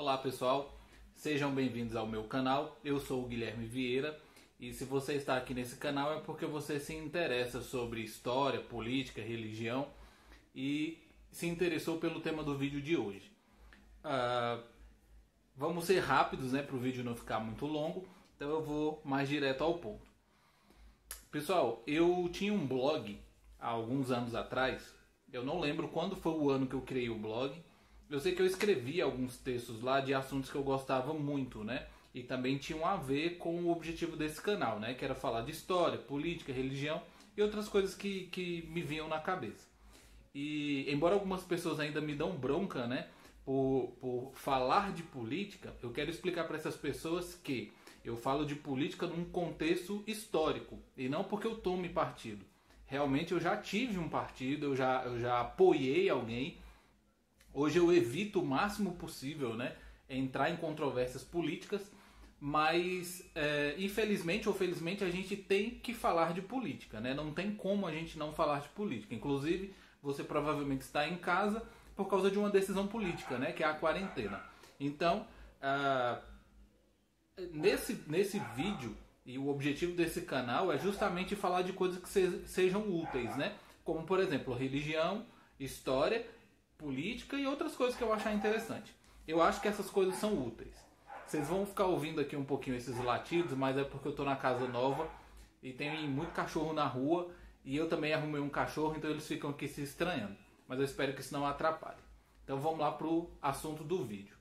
Olá pessoal, sejam bem-vindos ao meu canal. Eu sou o Guilherme Vieira e se você está aqui nesse canal é porque você se interessa sobre história, política, religião e se interessou pelo tema do vídeo de hoje. Vamos ser rápidos, para o vídeo não ficar muito longo, então eu vou mais direto ao ponto. Pessoal, eu tinha um blog há alguns anos atrás, eu não lembro quando foi o ano que eu criei o blog. Eu sei que eu escrevi alguns textos lá de assuntos que eu gostava muito, e também tinham a ver com o objetivo desse canal, que era falar de história, política, religião e outras coisas que me vinham na cabeça. E embora algumas pessoas ainda me dão bronca, por falar de política, eu quero explicar para essas pessoas que eu falo de política num contexto histórico e não porque eu tome partido. Realmente eu já tive um partido, eu já apoiei alguém. Hoje eu evito o máximo possível, entrar em controvérsias políticas, mas infelizmente ou felizmente a gente tem que falar de política, Não tem como a gente não falar de política. Inclusive, você provavelmente está em casa por causa de uma decisão política, que é a quarentena. Então, nesse vídeo, e o objetivo desse canal é justamente falar de coisas que sejam úteis, Como, por exemplo, religião, história, política e outras coisas que eu achar interessante. Eu acho que essas coisas são úteis. Vocês vão ficar ouvindo aqui um pouquinho esses latidos, mas é porque eu estou na casa nova e tem muito cachorro na rua e eu também arrumei um cachorro, então eles ficam aqui se estranhando. Mas eu espero que isso não atrapalhe. Então vamos lá para o assunto do vídeo.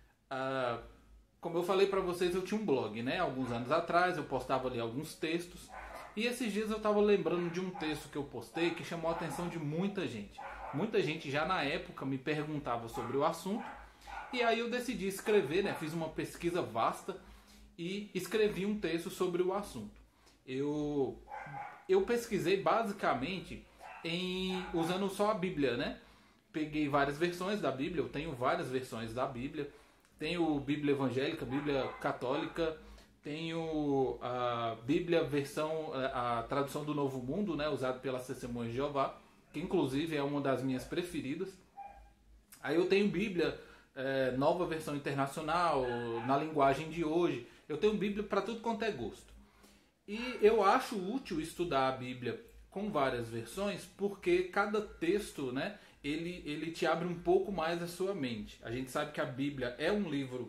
Como eu falei para vocês, eu tinha um blog, Alguns anos atrás eu postava ali alguns textos. E esses dias eu estava lembrando de um texto que eu postei que chamou a atenção de muita gente. Muita gente já na época me perguntava sobre o assunto. E aí eu decidi escrever, fiz uma pesquisa vasta e escrevi um texto sobre o assunto. Eu pesquisei basicamente usando só a Bíblia, Peguei várias versões da Bíblia, eu tenho várias versões da Bíblia. Tenho Bíblia evangélica, Bíblia católica, tenho a Bíblia a tradução do Novo Mundo, usada pelas Testemunhas de Jeová, que inclusive é uma das minhas preferidas. Aí eu tenho Bíblia, nova versão internacional, na linguagem de hoje. Eu tenho Bíblia para tudo quanto é gosto. E eu acho útil estudar a Bíblia com várias versões, porque cada texto, ele te abre um pouco mais a sua mente. A gente sabe que a Bíblia é um livro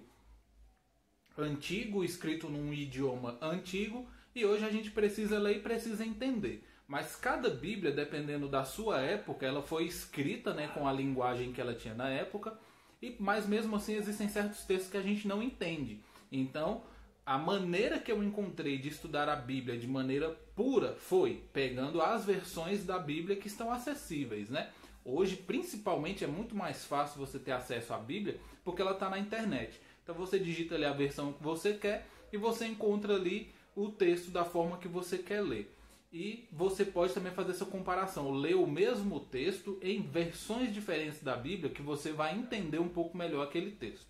antigo, escrito num idioma antigo, e hoje a gente precisa ler e precisa entender. Mas cada Bíblia, dependendo da sua época, ela foi escrita com a linguagem que ela tinha na época, mas mesmo assim existem certos textos que a gente não entende. Então, a maneira que eu encontrei de estudar a Bíblia de maneira pura foi pegando as versões da Bíblia que estão acessíveis, Hoje, principalmente, é muito mais fácil você ter acesso à Bíblia porque ela está na internet. Então você digita ali a versão que você quer e você encontra ali o texto da forma que você quer ler. E você pode também fazer essa comparação, ler o mesmo texto em versões diferentes da Bíblia, que você vai entender um pouco melhor aquele texto.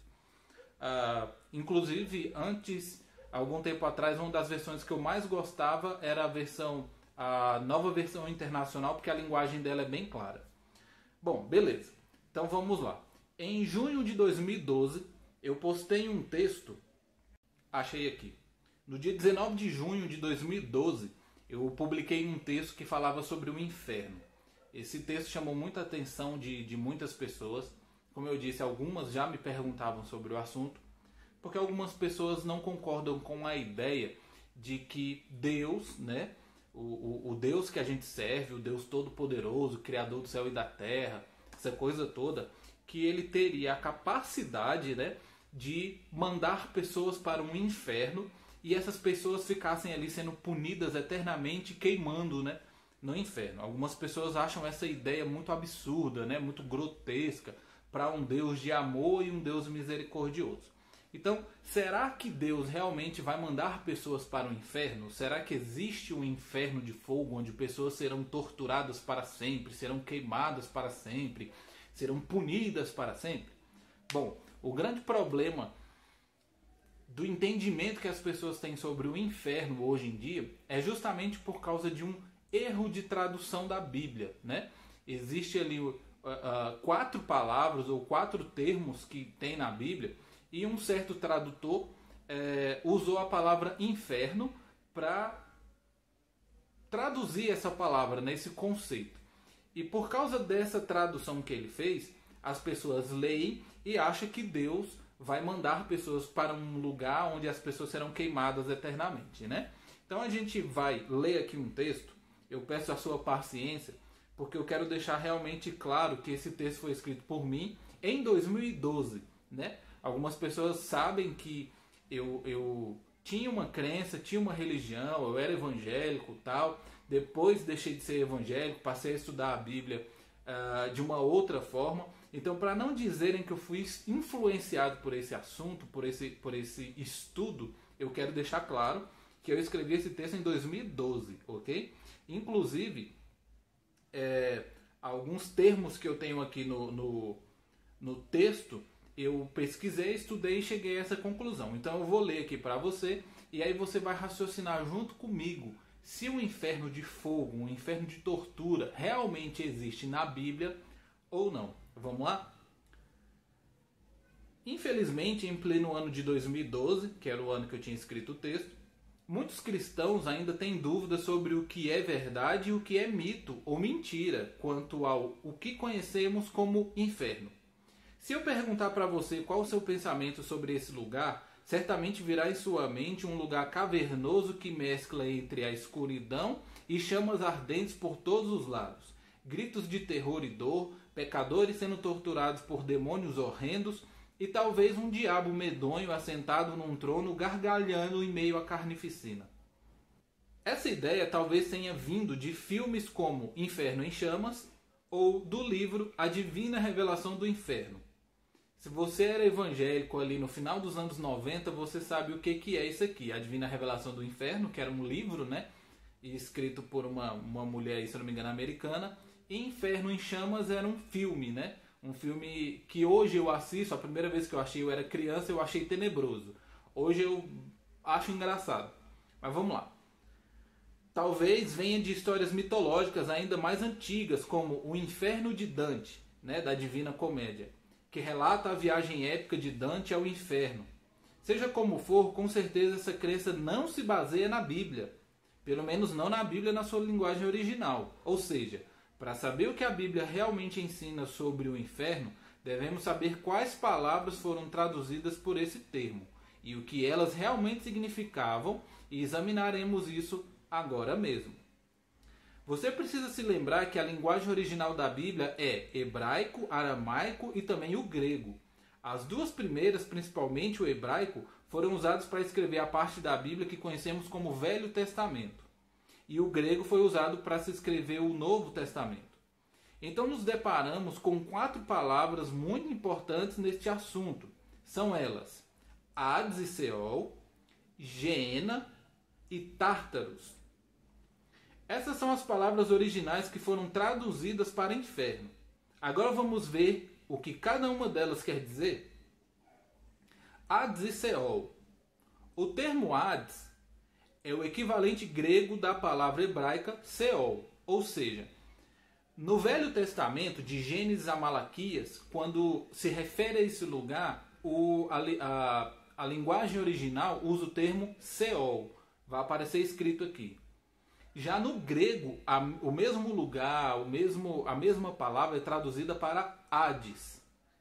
Inclusive, algum tempo atrás, uma das versões que eu mais gostava era a nova versão internacional, porque a linguagem dela é bem clara. Bom, beleza. Então vamos lá. Em junho de 2012, eu postei um texto, achei aqui. No dia 19 de junho de 2012, eu publiquei um texto que falava sobre o inferno. Esse texto chamou muita atenção de muitas pessoas. Como eu disse, algumas já me perguntavam sobre o assunto, porque algumas pessoas não concordam com a ideia de que Deus, o Deus que a gente serve, o Deus Todo-Poderoso, Criador do céu e da terra, essa coisa toda, que ele teria a capacidade, de mandar pessoas para um inferno e essas pessoas ficassem ali sendo punidas eternamente, queimando, no inferno. Algumas pessoas acham essa ideia muito absurda, muito grotesca, para um Deus de amor e um Deus misericordioso. Então, será que Deus realmente vai mandar pessoas para o inferno? Será que existe um inferno de fogo onde pessoas serão torturadas para sempre, serão queimadas para sempre, serão punidas para sempre? Bom, o grande problema do entendimento que as pessoas têm sobre o inferno hoje em dia é justamente por causa de um erro de tradução da Bíblia, Existe ali 4 palavras ou 4 termos que tem na Bíblia e um certo tradutor usou a palavra inferno para traduzir essa palavra, né, esse conceito. E por causa dessa tradução que ele fez, as pessoas leem e acham que Deus vai mandar pessoas para um lugar onde as pessoas serão queimadas eternamente, né? Então a gente vai ler aqui um texto. Eu peço a sua paciência, porque eu quero deixar realmente claro que esse texto foi escrito por mim em 2012, né? Algumas pessoas sabem que eu tinha uma crença, tinha uma religião, eu era evangélico, tal. Depois deixei de ser evangélico, passei a estudar a Bíblia de uma outra forma. Então, para não dizerem que eu fui influenciado por esse assunto, por esse estudo, eu quero deixar claro que eu escrevi esse texto em 2012, ok? Inclusive, alguns termos que eu tenho aqui no texto, eu pesquisei, estudei e cheguei a essa conclusão. Então eu vou ler aqui para você e aí você vai raciocinar junto comigo se o inferno de fogo, um inferno de tortura, realmente existe na Bíblia ou não. Vamos lá? Infelizmente, em pleno ano de 2012, que era o ano que eu tinha escrito o texto, muitos cristãos ainda têm dúvidas sobre o que é verdade e o que é mito ou mentira quanto ao o que conhecemos como inferno. Se eu perguntar para você qual o seu pensamento sobre esse lugar, certamente virá em sua mente um lugar cavernoso que mescla entre a escuridão e chamas ardentes por todos os lados, gritos de terror e dor, pecadores sendo torturados por demônios horrendos e talvez um diabo medonho assentado num trono gargalhando em meio à carnificina. Essa ideia talvez tenha vindo de filmes como Inferno em Chamas ou do livro A Divina Revelação do Inferno. Se você era evangélico ali no final dos anos 90, você sabe o que é isso aqui. A Divina Revelação do Inferno, que era um livro, né? Escrito por uma mulher, se não me engano, americana. E Inferno em Chamas era um filme, né? Um filme que hoje eu assisto, a primeira vez que eu achei, eu era criança, eu achei tenebroso. Hoje eu acho engraçado. Mas vamos lá. Talvez venha de histórias mitológicas ainda mais antigas, como o Inferno de Dante, né? Da Divina Comédia, que relata a viagem épica de Dante ao inferno. Seja como for, com certeza essa crença não se baseia na Bíblia. Pelo menos não na Bíblia na sua linguagem original. Ou seja, para saber o que a Bíblia realmente ensina sobre o inferno, devemos saber quais palavras foram traduzidas por esse termo e o que elas realmente significavam, e examinaremos isso agora mesmo. Você precisa se lembrar que a linguagem original da Bíblia é hebraico, aramaico e também o grego. As duas primeiras, principalmente o hebraico, foram usadas para escrever a parte da Bíblia que conhecemos como Velho Testamento. E o grego foi usado para se escrever o Novo Testamento. Então nos deparamos com 4 palavras muito importantes neste assunto. São elas Hades e Seol, Geena e Tártaros. Essas são as palavras originais que foram traduzidas para inferno. Agora vamos ver o que cada uma delas quer dizer. Hades e Seol. O termo Hades é o equivalente grego da palavra hebraica Seol, ou seja, no Velho Testamento, de Gênesis a Malaquias, quando se refere a esse lugar, a linguagem original usa o termo Seol. Vai aparecer escrito aqui. Já no grego, o mesmo lugar, a mesma palavra é traduzida para Hades.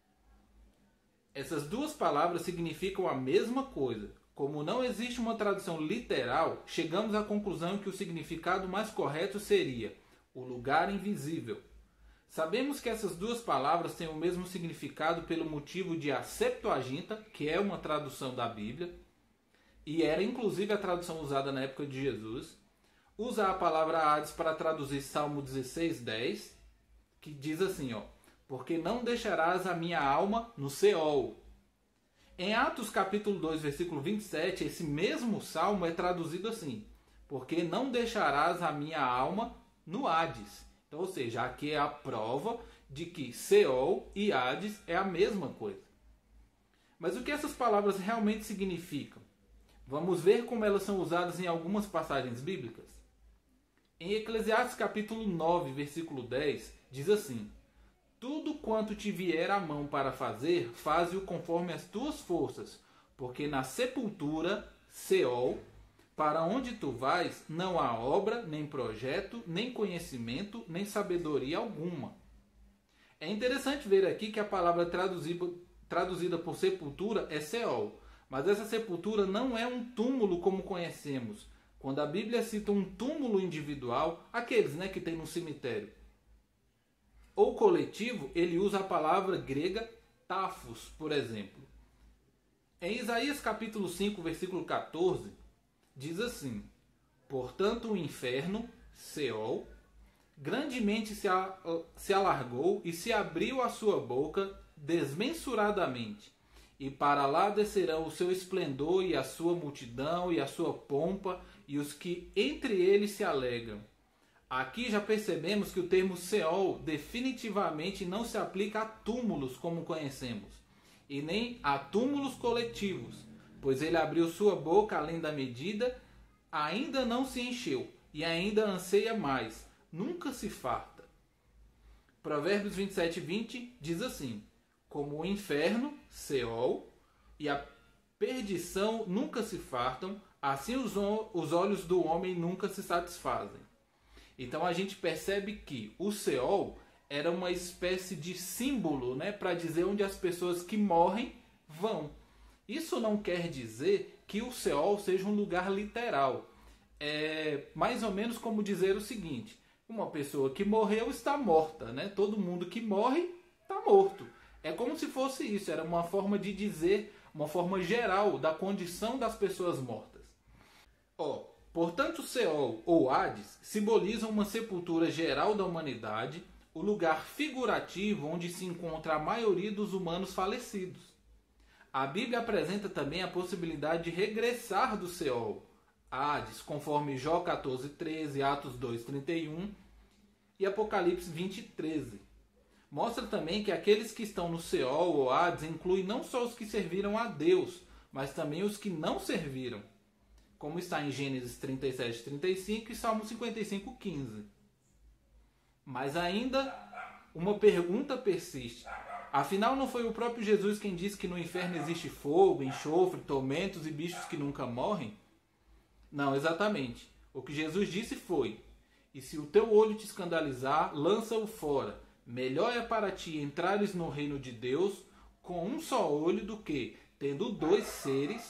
Essas duas palavras significam a mesma coisa. Como não existe uma tradução literal, chegamos à conclusão que o significado mais correto seria o lugar invisível. Sabemos que essas duas palavras têm o mesmo significado pelo motivo de a Septuaginta, que é uma tradução da Bíblia, e era inclusive a tradução usada na época de Jesus, usa a palavra Hades para traduzir Salmo 16:10, que diz assim, porque não deixarás a minha alma no Seol. Em Atos capítulo 2, versículo 27, esse mesmo salmo é traduzido assim, porque não deixarás a minha alma no Hades. Então, ou seja, aqui é a prova de que Seol e Hades é a mesma coisa. Mas o que essas palavras realmente significam? Vamos ver como elas são usadas em algumas passagens bíblicas. Em Eclesiastes capítulo 9, versículo 10, diz assim: Tudo quanto te vier à mão para fazer, faze-o conforme as tuas forças, porque na sepultura, Seol, para onde tu vais, não há obra, nem projeto, nem conhecimento, nem sabedoria alguma. É interessante ver aqui que a palavra traduzida por sepultura é Seol, mas essa sepultura não é um túmulo como conhecemos. Quando a Bíblia cita um túmulo individual, aqueles que tem no cemitério, ou coletivo, ele usa a palavra grega tafos, por exemplo. Em Isaías capítulo 5, versículo 14, diz assim: portanto o inferno, Seol, grandemente se alargou e se abriu a sua boca desmensuradamente, e para lá descerão o seu esplendor e a sua multidão e a sua pompa e os que entre eles se alegram. Aqui já percebemos que o termo Seol definitivamente não se aplica a túmulos como conhecemos, e nem a túmulos coletivos, pois ele abriu sua boca além da medida, ainda não se encheu, e ainda anseia mais, nunca se farta. Provérbios 27:20 diz assim: como o inferno, Seol, e a perdição nunca se fartam, assim os olhos do homem nunca se satisfazem. Então a gente percebe que o Seol era uma espécie de símbolo, para dizer onde as pessoas que morrem vão. Isso não quer dizer que o Seol seja um lugar literal. É mais ou menos como dizer o seguinte: uma pessoa que morreu está morta, Todo mundo que morre está morto. É como se fosse isso, era uma forma de dizer, uma forma geral da condição das pessoas mortas. Portanto, Seol ou Hades simbolizam uma sepultura geral da humanidade, o lugar figurativo onde se encontra a maioria dos humanos falecidos. A Bíblia apresenta também a possibilidade de regressar do Seol, Hades, conforme Jó 14:13, Atos 2:31 e Apocalipse 20:13. Mostra também que aqueles que estão no Seol ou Hades incluem não só os que serviram a Deus, mas também os que não serviram, como está em Gênesis 37:35 e Salmo 55:15. Mas ainda uma pergunta persiste. Afinal, não foi o próprio Jesus quem disse que no inferno existe fogo, enxofre, tormentos e bichos que nunca morrem? Não, exatamente. O que Jesus disse foi: e se o teu olho te escandalizar, lança-o fora. Melhor é para ti entrares no reino de Deus com um só olho do que, tendo dois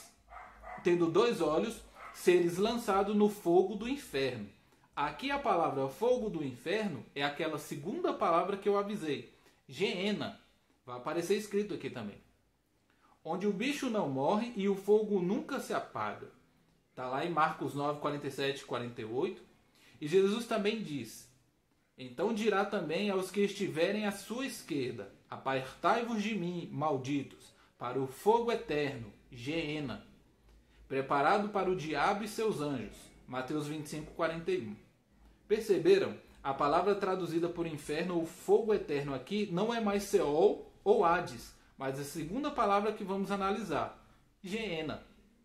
olhos, seres lançado no fogo do inferno. Aqui a palavra fogo do inferno é aquela segunda palavra que eu avisei, Geena. Vai aparecer escrito aqui também. Onde o bicho não morre e o fogo nunca se apaga. Está lá em Marcos 9, 47 e 48. E Jesus também diz: então dirá também aos que estiverem à sua esquerda: apartai-vos de mim, malditos, para o fogo eterno, Geena, preparado para o diabo e seus anjos. Mateus 25, 41. Perceberam? A palavra traduzida por inferno ou fogo eterno aqui não é mais Seol ou Hades, mas a segunda palavra que vamos analisar, Geena.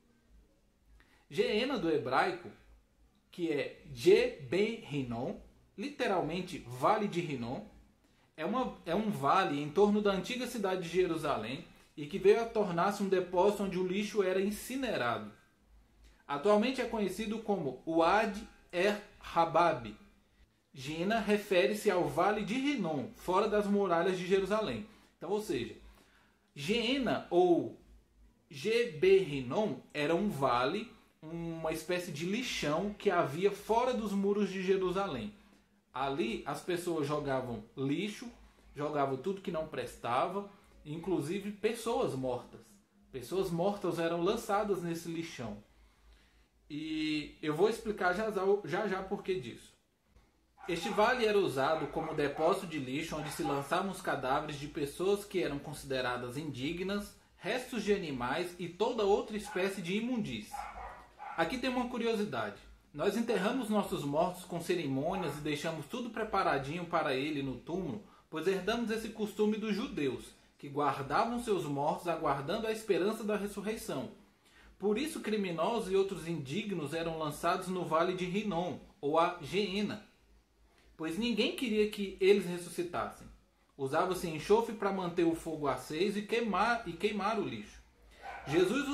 Geena do hebraico, que é Je-Ben-Hinnom, literalmente Vale de Hinnom, é um vale em torno da antiga cidade de Jerusalém e que veio a tornar-se um depósito onde o lixo era incinerado. Atualmente é conhecido como Wadi Er-Habab. Geena refere-se ao Vale de Hinnom, fora das muralhas de Jerusalém. Então, ou seja, Geena ou Je-Ben-Hinnom era um vale, uma espécie de lixão que havia fora dos muros de Jerusalém. Ali as pessoas jogavam lixo, jogavam tudo que não prestava, inclusive pessoas mortas. Pessoas mortas eram lançadas nesse lixão. E eu vou explicar já porquê disso. Este vale era usado como depósito de lixo onde se lançavam os cadáveres de pessoas que eram consideradas indignas, restos de animais e toda outra espécie de imundície. Aqui tem uma curiosidade. Nós enterramos nossos mortos com cerimônias e deixamos tudo preparadinho para ele no túmulo, pois herdamos esse costume dos judeus, que guardavam seus mortos aguardando a esperança da ressurreição. Por isso, criminosos e outros indignos eram lançados no Vale de Hinnom, ou a Geena, pois ninguém queria que eles ressuscitassem. Usava-se enxofre para manter o fogo aceso e queimar o lixo. Jesus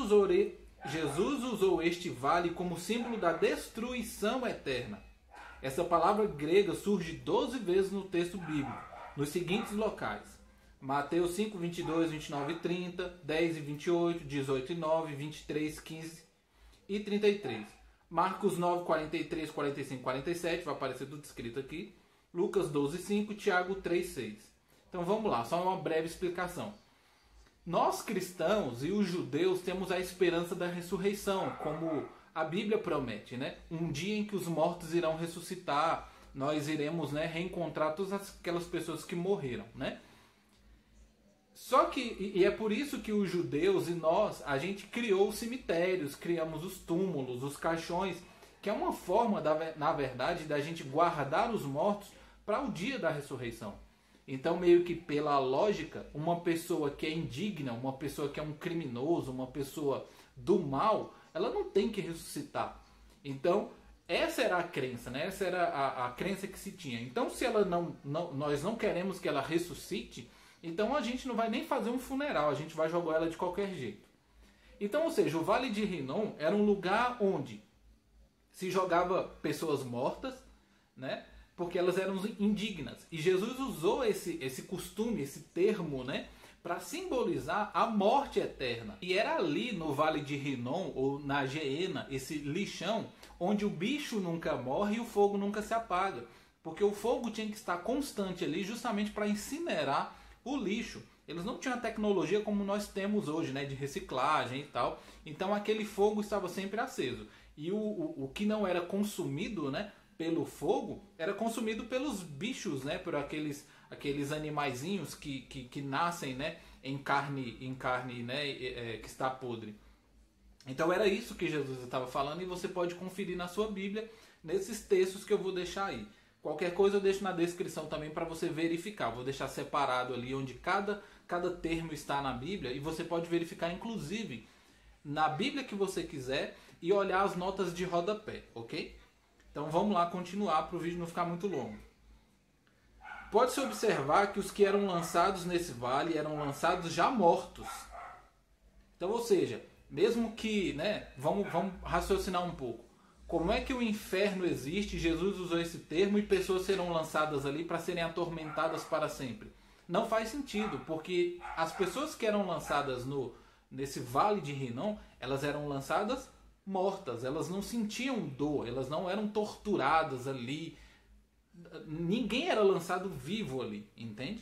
usou este vale como símbolo da destruição eterna. Essa palavra grega surge 12 vezes no texto bíblico, nos seguintes locais: Mateus 5, 22, 29 e 30, 10 e 28, 18 e 9, 23, 15 e 33. Marcos 9, 43, 45 e 47, vai aparecer tudo escrito aqui. Lucas 12, 5, Tiago 3, 6. Então vamos lá, só uma breve explicação. Nós cristãos e os judeus temos a esperança da ressurreição, como a Bíblia promete, né? Um dia em que os mortos irão ressuscitar, nós iremos, né, reencontrar todas aquelas pessoas que morreram, né? Só que, e é por isso que os judeus e nós, a gente criou os cemitérios, criamos os túmulos, os caixões, que é uma forma, na verdade, da gente guardar os mortos para o dia da ressurreição. Então, meio que pela lógica, uma pessoa que é indigna, uma pessoa que é um criminoso, uma pessoa do mal, ela não tem que ressuscitar. Então, essa era a crença, né? Essa era a crença que se tinha. Então, se ela nós não queremos que ela ressuscite, então a gente não vai nem fazer um funeral, a gente vai jogar ela de qualquer jeito. Então, ou seja, o Vale de Hinnom era um lugar onde se jogava pessoas mortas, né? Porque elas eram indignas. E Jesus usou esse costume, esse termo, né, para simbolizar a morte eterna. E era ali no Vale de Hinnom, ou na Geena, esse lixão, onde o bicho nunca morre e o fogo nunca se apaga. Porque o fogo tinha que estar constante ali justamente para incinerar o lixo. Eles não tinham a tecnologia como nós temos hoje, né, de reciclagem e tal. Então aquele fogo estava sempre aceso. E o que não era consumido, né, pelo fogo, era consumido pelos bichos, né, por aqueles animaizinhos que nascem, né, em carne, né, que está podre. Então era isso que Jesus estava falando e você pode conferir na sua Bíblia, nesses textos que eu vou deixar aí. Qualquer coisa eu deixo na descrição também para você verificar. Vou deixar separado ali onde cada termo está na Bíblia e você pode verificar inclusive na Bíblia que você quiser e olhar as notas de rodapé, ok? Então vamos lá continuar para o vídeo não ficar muito longo. Pode-se observar que os que eram lançados nesse vale eram lançados já mortos. Então, ou seja, mesmo que, né, vamos raciocinar um pouco. Como é que o inferno existe? Jesus usou esse termo e pessoas serão lançadas ali para serem atormentadas para sempre. Não faz sentido, porque as pessoas que eram lançadas nesse vale de Hinnom, elas eram lançadas mortas, elas não sentiam dor, elas não eram torturadas ali, ninguém era lançado vivo ali, entende?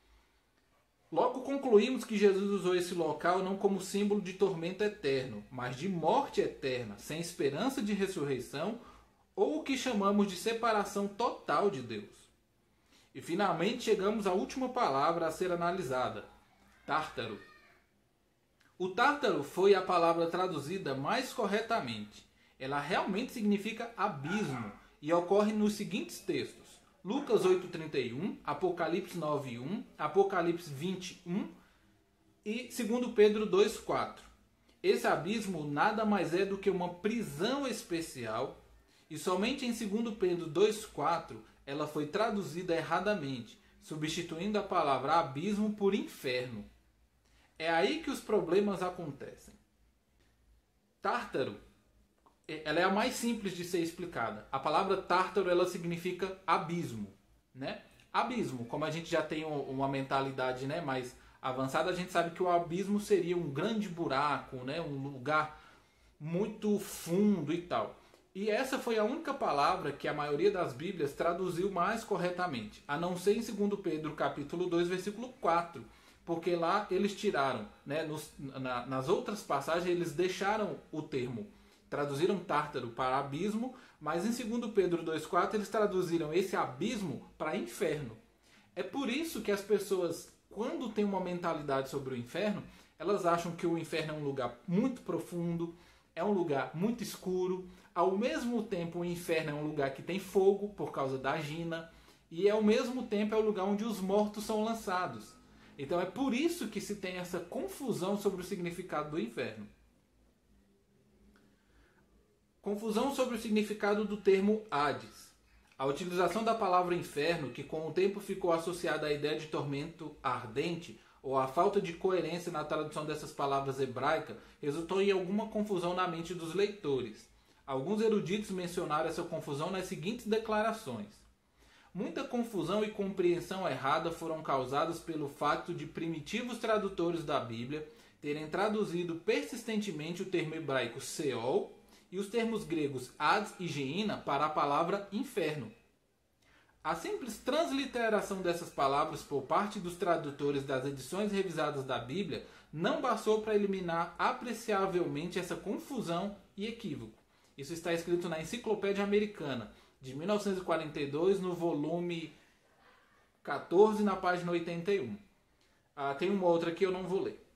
Logo concluímos que Jesus usou esse local não como símbolo de tormento eterno, mas de morte eterna, sem esperança de ressurreição, ou o que chamamos de separação total de Deus. E finalmente chegamos à última palavra a ser analisada, Tártaro. O Tártaro foi a palavra traduzida mais corretamente. Ela realmente significa abismo e ocorre nos seguintes textos: Lucas 8,31, Apocalipse 9,1, Apocalipse 21 e 2 Pedro 2,4. Esse abismo nada mais é do que uma prisão especial e somente em 2 Pedro 2,4 ela foi traduzida erradamente, substituindo a palavra abismo por inferno. É aí que os problemas acontecem. Tártaro, ela é a mais simples de ser explicada. A palavra tártaro, ela significa abismo, né? Abismo, como a gente já tem uma mentalidade, né, mais avançada, a gente sabe que o abismo seria um grande buraco, né, um lugar muito fundo e tal. E essa foi a única palavra que a maioria das Bíblias traduziu mais corretamente, a não ser em 2 Pedro capítulo 2, versículo 4. Porque lá eles tiraram, né, nas outras passagens eles deixaram o termo, traduziram tártaro para abismo, mas em 2 Pedro 2,4 eles traduziram esse abismo para inferno. É por isso que as pessoas, quando têm uma mentalidade sobre o inferno, elas acham que o inferno é um lugar muito profundo, é um lugar muito escuro, ao mesmo tempo o inferno é um lugar que tem fogo por causa da gina, e ao mesmo tempo é o lugar onde os mortos são lançados. Então é por isso que se tem essa confusão sobre o significado do inferno. Confusão sobre o significado do termo Hades. A utilização da palavra inferno, que com o tempo ficou associada à ideia de tormento ardente, ou a falta de coerência na tradução dessas palavras hebraicas, resultou em alguma confusão na mente dos leitores. Alguns eruditos mencionaram essa confusão nas seguintes declarações: muita confusão e compreensão errada foram causadas pelo fato de primitivos tradutores da Bíblia terem traduzido persistentemente o termo hebraico Seol e os termos gregos Hades e Geina para a palavra inferno. A simples transliteração dessas palavras por parte dos tradutores das edições revisadas da Bíblia não bastou para eliminar apreciavelmente essa confusão e equívoco. Isso está escrito na Enciclopédia Americana, de 1942, no volume 14, na página 81. Tem uma outra que eu não vou ler.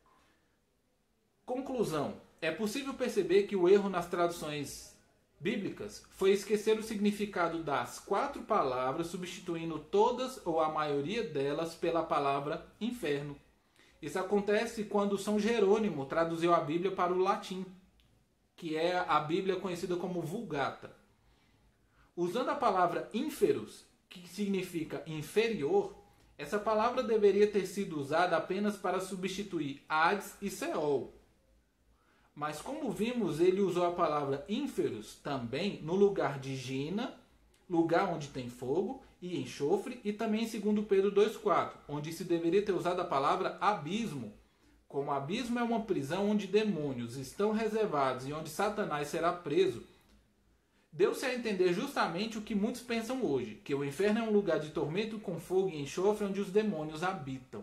Conclusão. É possível perceber que o erro nas traduções bíblicas foi esquecer o significado das 4 palavras, substituindo todas ou a maioria delas pela palavra inferno. Isso acontece quando São Jerônimo traduziu a Bíblia para o latim, que é a Bíblia conhecida como Vulgata. Usando a palavra ínferos, que significa inferior, essa palavra deveria ter sido usada apenas para substituir Hades e Seol. Mas como vimos, ele usou a palavra ínferos também no lugar de Gina, lugar onde tem fogo e enxofre, e também em 2 Pedro 2,4, onde se deveria ter usado a palavra abismo. Como abismo é uma prisão onde demônios estão reservados e onde Satanás será preso, deu-se a entender justamente o que muitos pensam hoje, que o inferno é um lugar de tormento com fogo e enxofre onde os demônios habitam.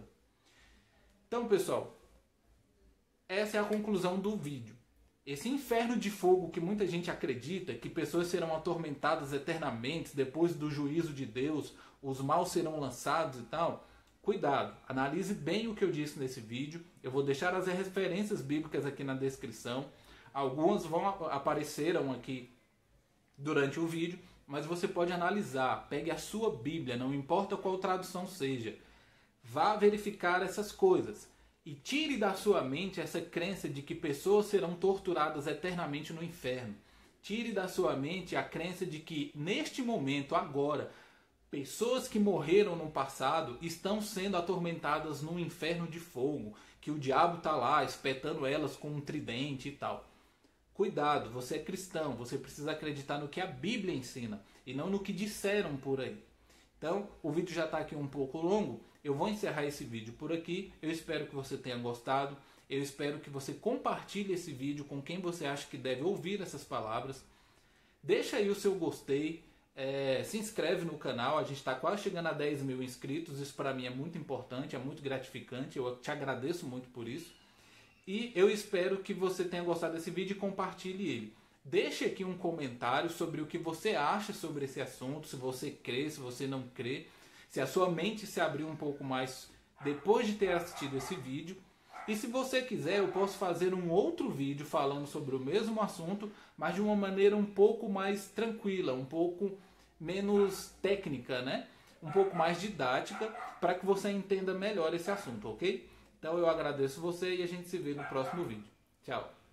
Então, pessoal, essa é a conclusão do vídeo. Esse inferno de fogo que muita gente acredita, que pessoas serão atormentadas eternamente depois do juízo de Deus, os maus serão lançados e tal, cuidado, analise bem o que eu disse nesse vídeo. Eu vou deixar as referências bíblicas aqui na descrição. Algumas apareceram aqui durante o vídeo, mas você pode analisar. Pegue a sua Bíblia, não importa qual tradução seja. Vá verificar essas coisas. E tire da sua mente essa crença de que pessoas serão torturadas eternamente no inferno. Tire da sua mente a crença de que, neste momento, agora, pessoas que morreram no passado estão sendo atormentadas num inferno de fogo, que o diabo está lá espetando elas com um tridente e tal. Cuidado, você é cristão, você precisa acreditar no que a Bíblia ensina e não no que disseram por aí. Então, o vídeo já está aqui um pouco longo. Eu vou encerrar esse vídeo por aqui. Eu espero que você tenha gostado. Eu espero que você compartilhe esse vídeo com quem você acha que deve ouvir essas palavras. Deixa aí o seu gostei. Se inscreve no canal. A gente está quase chegando a 10 mil inscritos. Isso para mim é muito importante, é muito gratificante. Eu te agradeço muito por isso. E eu espero que você tenha gostado desse vídeo e compartilhe ele. Deixe aqui um comentário sobre o que você acha sobre esse assunto. Se você crê, se você não crê. Se a sua mente se abriu um pouco mais depois de ter assistido esse vídeo. E se você quiser, eu posso fazer um outro vídeo falando sobre o mesmo assunto, mas de uma maneira um pouco mais tranquila, um pouco menos técnica, né? Um pouco mais didática, para que você entenda melhor esse assunto, ok? Então eu agradeço você e a gente se vê no próximo vídeo. Tchau!